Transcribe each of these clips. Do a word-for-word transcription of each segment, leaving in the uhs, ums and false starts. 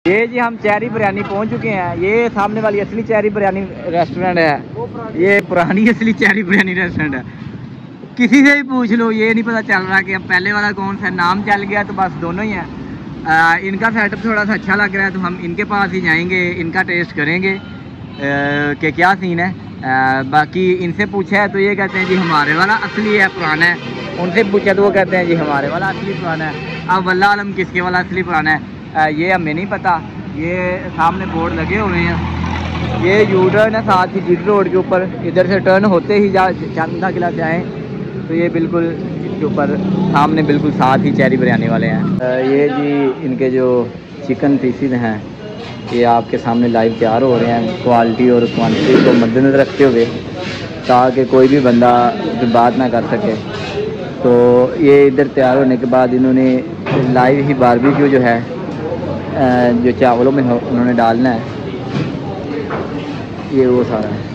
ये जी हम चेरी बिरयानी पहुंच चुके हैं। ये सामने वाली असली चेरी बिरयानी रेस्टोरेंट है, ये पुरानी असली चेरी बिरयानी रेस्टोरेंट है। किसी से भी पूछ लो ये नहीं पता चल रहा कि अब पहले वाला कौन सा नाम चल गया, तो बस दोनों ही हैं। आ, इनका सेटअप थोड़ा सा अच्छा लग रहा है तो हम इनके पास ही जाएंगे, इनका टेस्ट करेंगे कि क्या सीन है। आ, बाकी इनसे पूछा है तो ये कहते हैं जी हमारे वाला असली है, पुराना है। उनसे पूछा तो वो कहते हैं जी हमारे वाला असली पुराना है। अब वल्लाह आलम किसके वाला असली पुराना है आ, ये हमें नहीं पता। ये सामने बोर्ड लगे हुए हैं, ये यू टर्न है साथ ही जीटी रोड के ऊपर। इधर से टर्न होते ही जा चांदा किला जाएँ तो ये बिल्कुल इसके ऊपर सामने बिल्कुल साथ ही चेरी बिरयानी वाले हैं। ये जी इनके जो चिकन पीसीज हैं ये आपके सामने लाइव तैयार हो रहे हैं, क्वालिटी और क्वांटिटी को मद्देनजर रखते हुए, ताकि कोई भी बंदा बात ना कर सके। तो ये इधर तैयार होने के बाद इन्होंने लाइव ही बारबेक्यू जो है जो चावलों में उन्होंने डालना है, ये वो सारा है।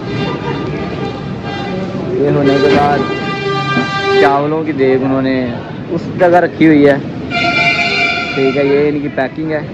ये होने के बाद चावलों की देग उन्होंने उस जगह रखी हुई है, ठीक है। ये इनकी पैकिंग है।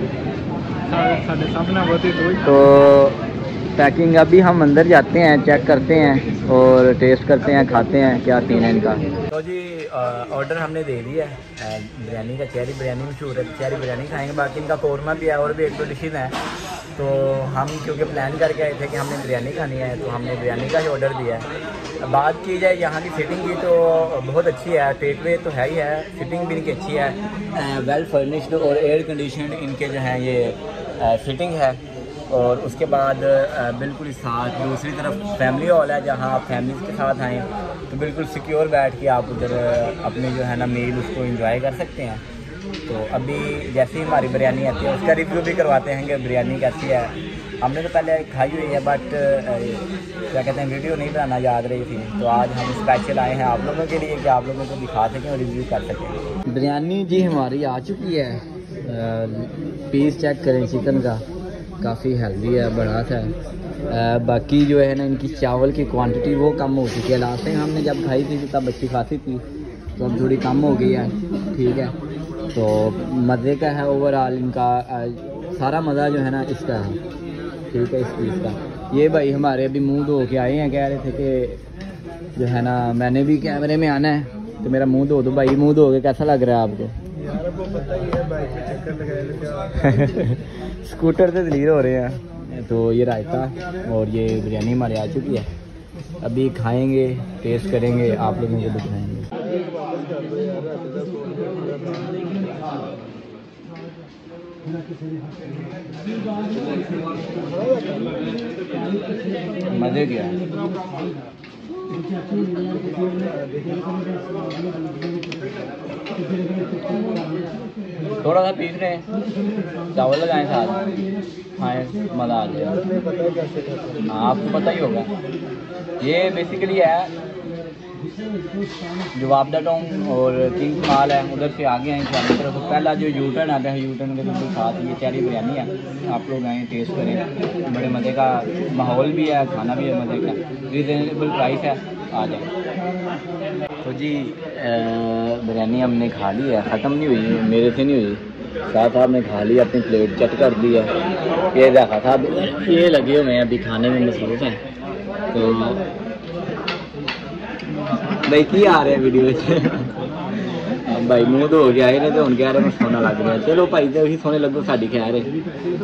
तो पैकिंग अभी हम अंदर जाते हैं, चेक करते हैं और टेस्ट करते हैं, खाते हैं क्या सीन है इनका। तो जी ऑर्डर हमने दे दिया है बिरयानी का। चेरी बिरयानी मशहूर है, चेरी बिरयानी खाएंगे। बाकी इनका कौरमा भी है और भी एक दो डिशेज़ हैं। तो हम क्योंकि प्लान करके आए थे कि हमने बिरयानी खानी है तो हमने बिरयानी का ही ऑर्डर दिया है। बात की जाए यहाँ की फिटिंग की तो बहुत अच्छी है, टेक वे तो है ही है, फिटिंग भी इनकी अच्छी है। वेल फर्निश्ड और एयर कंडीशन इनके जो हैं ये फिटिंग है। और उसके बाद बिल्कुल ही साथ दूसरी तरफ फैमिली हॉल है, जहाँ आप फैमिली के साथ आएँ तो बिल्कुल सिक्योर बैठ के आप उधर अपनी जो है ना मील उसको एंजॉय कर सकते हैं। तो अभी जैसे ही हमारी बिरयानी आती है उसका रिव्यू भी करवाते हैं कि बिरयानी कैसी है। हमने तो पहले खाई हुई है बट क्या कहते हैं वीडियो नहीं बनाना याद रही थी, तो आज हम स्पेशल आए हैं आप लोगों के लिए कि आप लोगों को दिखा सकें और रिव्यू कर सकें। बिरयानी जी हमारी आ चुकी है। पीस चेक करें चिकन का, काफ़ी हेल्दी है, बड़ा सा है। बाकी जो है ना इनकी चावल की क्वांटिटी वो कम हो चुकी है। लास्ट टाइम हमने जब खाई थी तब अच्छी खासी थी, तो अब थोड़ी कम हो गई है, ठीक है। तो मज़े का है ओवरऑल इनका, सारा मज़ा जो है ना इसका है, ठीक है, इस चीज़ का। ये भाई हमारे अभी मुंह धो के आए हैं, कह रहे थे कि जो है ना मैंने भी कैमरे में आना है तो मेरा मुंह धो दो। भाई मुंह धो के कैसा लग रहा है आपको? यार आपको पता ही है बाइक पे चक्कर लगाए स्कूटर से दलील हो रहे हैं। तो ये रायता और ये बिरयानी हमारे आ चुकी है, अभी खाएंगे, टेस्ट करेंगे, आप लोगों को दिखाएंगे। मज़े क्या थोड़ा सा पीस रहे हैं, चावल लगाएं साथ, खाएं, मज़ा आ जाए। हाँ आपको पता ही होगा, ये बेसिकली है जवाबदा टाउन और किंग माल है, उधर से आगे आए चारों तरफ। पहला जो यू टर्न आता है, यू टर्न के बिल्कुल साथ ये चेरी बिरयानी है। आप लोग आएँ, टेस्ट करें, बड़े मज़े का माहौल भी है, खाना भी है मज़े का, रीज़नेबल प्राइस है, आ जाए। तो जी बिरयानी हमने खा ली है, ख़त्म नहीं हुई, मेरे से नहीं हुई, शाह साहब ने खा ली, अपनी प्लेट चट कर दी है। ये देखा साहब ये लगे हुए हैं अभी खाने में मसरूफ़ हैं। तो भाई की आ रहे हैं वीडियो से भाई मुँह तो हो गया है, नहीं तो उनके आ रहे में सोना लग रहा है। चलो भाई तो ही सोने लगो, साड़ी खैर है।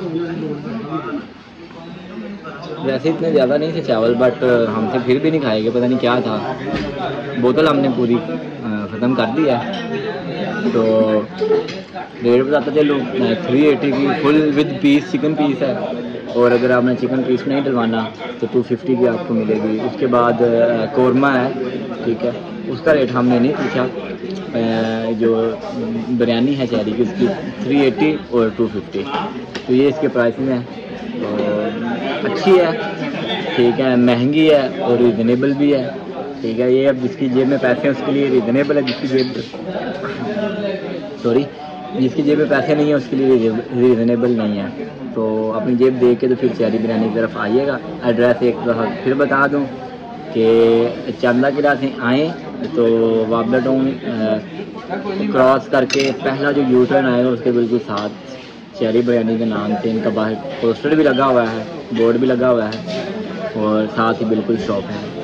वैसे इतने ज़्यादा नहीं थे चावल, बट हमसे फिर भी नहीं खाएंगे, पता नहीं क्या था। बोतल हमने पूरी ख़त्म कर दी है। तो रेट बताता चलो थ्री एटी की full with piece, chicken piece है। और अगर आपने चिकन पीस नहीं डलवाना तो टू फिफ्टी की आपको मिलेगी। उसके बाद कौरमा है, ठीक है, उसका रेट हमने नहीं पूछा। जो बिरयानी है चेरी की उसकी थ्री एटी और टू फिफ्टी, तो ये इसके प्राइस में है। तो अच्छी है, ठीक है, महंगी है और रीज़नेबल भी है, ठीक है। ये अब जिसकी जेब में पैसे हैं उसके लिए रीज़नेबल है, जिसकी जेब सॉरी जिसकी जेब में पैसे नहीं है उसके लिए रीज़नेबल नहीं है। तो अपनी जेब देख के तो फिर चेरी बिरयानी की तरफ आइएगा। एड्रेस एक दफ़ा फिर बता दूं कि चांदा किला से आएँ तो वाबला टाउन क्रॉस करके पहला जो यू टर्न आएगा उसके बिल्कुल साथ चेरी बिरयानी के नाम से इनका बाहर पोस्टर भी लगा हुआ है, बोर्ड भी लगा हुआ है और साथ ही बिल्कुल शॉप है।